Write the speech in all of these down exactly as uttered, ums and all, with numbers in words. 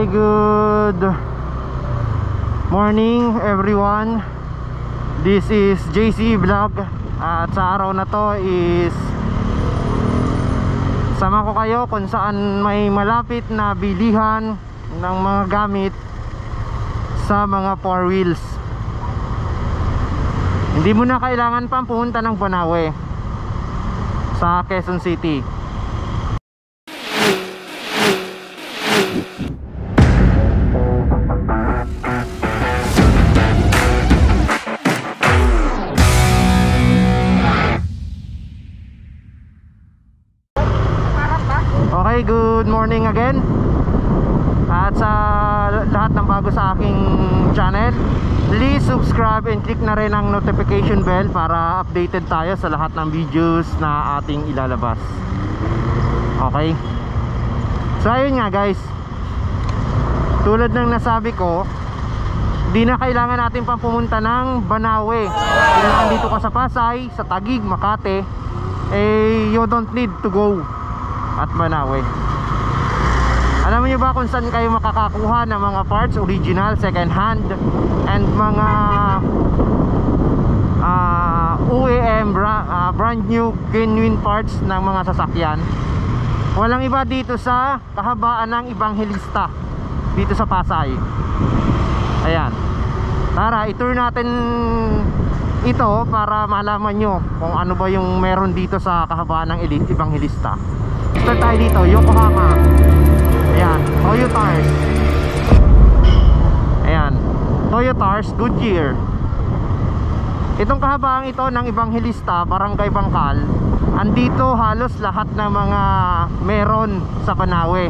Okay, good morning everyone. This is J C Vlog. At sa araw na to is sama ko kayo kung saan may malapit na bilihan ng mga gamit sa mga four wheels. Hindi mo na kailangan pang pumunta ng Banawe sa Quezon City. Okay, good morning again. At sa lahat ng bago sa aking channel, please subscribe and click na rin ang notification bell para updated tayo sa lahat ng videos na ating ilalabas. Okay, so ayun nga guys, tulad ng nasabi ko, di na kailangan natin pang pumunta ng Banawe. Kung nandito ka sa Pasay, sa Taguig, Makati, eh you don't need to go at Banawe. Alam niyo ba kung saan kayo makakakuha ng mga parts, original, second hand, and mga uh, O E M bra uh, brand new genuine parts ng mga sasakyan? Walang iba dito sa kahabaan ng Evangelista, dito sa Pasay. Ayan, tara itour natin ito para malaman nyo kung ano ba yung meron dito sa kahabaan ng Evangelista. Start tayo dito, Yokohama. Ayan, Toyotars. Ayan, Toyotars, Goodyear. Itong kahabang ito ng Evangelista, Barangay Bangkal, andito halos lahat ng mga meron sa Banawe.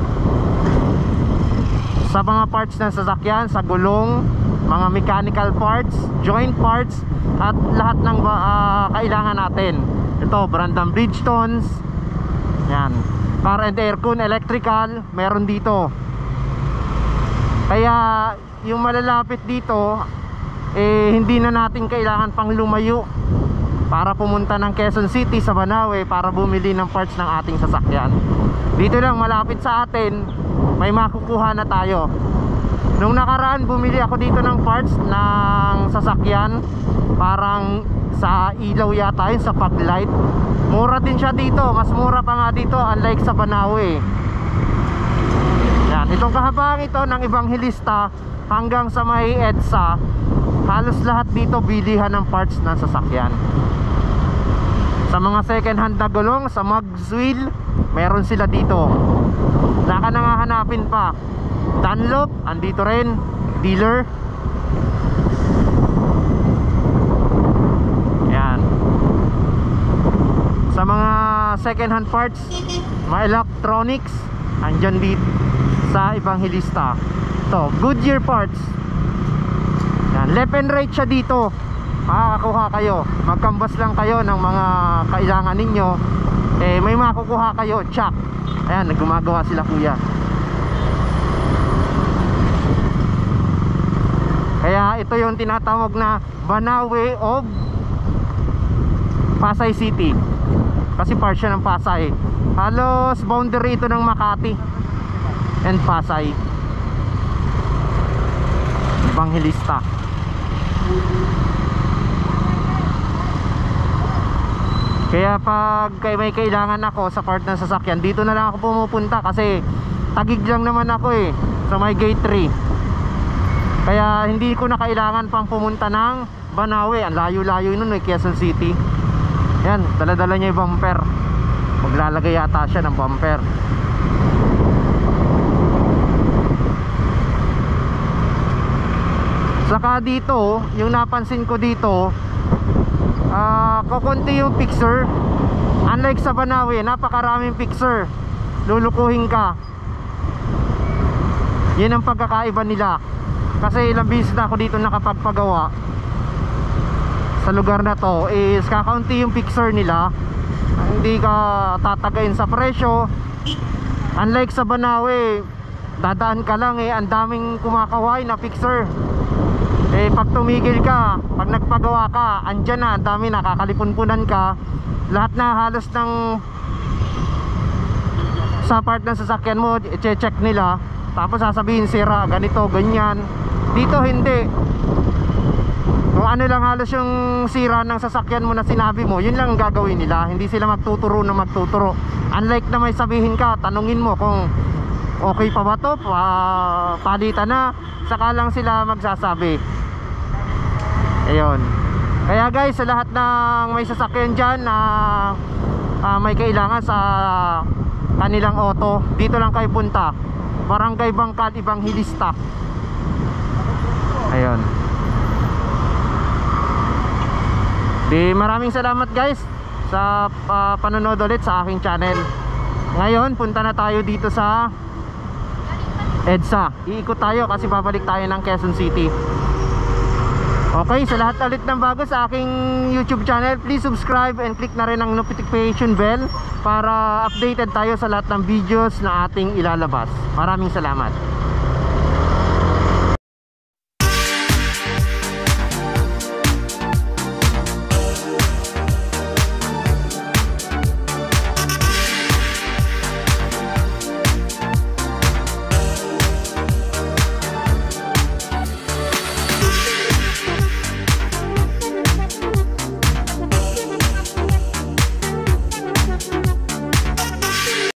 Sa mga parts ng sasakyan, sa gulong, mga mechanical parts, joint parts, at lahat ng uh, kailangan natin. Ito, brandang Bridgestones. Yan, car and aircon, electrical, meron dito. Kaya yung malalapit dito, eh hindi na natin kailangan pang lumayo para pumunta ng Quezon City sa Banawe para bumili ng parts ng ating sasakyan. Dito lang malapit sa atin, may makukuha na tayo. Nung nakaraan bumili ako dito ng parts ng sasakyan, parang sa ilaw yata yun, sa paglight. Mura din siya dito, mas mura pa nga dito unlike sa Banawe. Yan, itong kahabang ito ng Evangelista hanggang sa may EDSA, halos lahat dito bilihan ng parts ng sasakyan. Sa mga second hand na gulong, sa mugs wheel, meron sila dito. Naka nangahanapin pa. Dunlop, andito rin, dealer. Yan. Sa mga second hand parts, mga electronics, andyan dito sa Evangelista. Ito, Goodyear parts. Yan, left and right siya dito. Makakakuha kayo, magkambas lang kayo ng mga kailangan ninyo, eh may makukuha kayo, check. Ayan, gumagawa sila kuya. Kaya ito yung tinatawag na Banawe of Pasay City, kasi part siya ng Pasay. Halos boundary ito ng Makati and Pasay. Evangelista. Kaya pag may kailangan ako sa part ng sasakyan, dito na lang ako pumupunta kasi Taguig lang naman ako eh, sa may gate three. Kaya hindi ko na kailangan pang pumunta ng Banawe. Ang layo-layo nun eh, Quezon City. Yan, dala-dala niya yung bumper. Maglalagay yata siya ng bumper. Saka dito, yung napansin ko dito, uh, kukunti yung fixer. Unlike sa Banawe, napakaraming fixer. Lulukuhin ka. Yan ang pagkakaiba nila. Kasi ilang beses na ako dito nakapagpagawa sa lugar na to, is kakaunti yung fixer nila. Hindi ka tatagain sa presyo. Unlike sa Banawe, dadaan ka lang eh, ang daming kumakaway na fixer. Eh pag tumigil ka, pag nagpagawa ka, andyan na, ang dami, nakakalipunpunan ka. Lahat na halos ng sa part ng sasakyan mo, i-check nila tapos sasabihin sira, ganito, ganyan. Dito hindi. Kung ano lang halos yung sira ng sasakyan mo na sinabi mo, yun lang ang gagawin nila. Hindi sila magtuturo na magtuturo. Unlike na may sabihin ka, tanungin mo kung okay pa ba to, pa, palitan na, saka lang sila magsasabi. Ayun. Kaya guys, sa lahat ng may sasakyan dyan na uh, may kailangan sa kanilang auto, dito lang kayo punta. Barangay Bangkal Evangelista. Ayun. Di maraming salamat guys sa uh, panonood ulit sa aking channel. Ngayon punta na tayo dito sa EDSA. Iikot tayo kasi babalik tayo ng Quezon City. Okay, sa lahat ulit ng bago sa aking YouTube channel, please subscribe and click na rin ang notification bell para updated tayo sa lahat ng videos na ating ilalabas. Maraming salamat.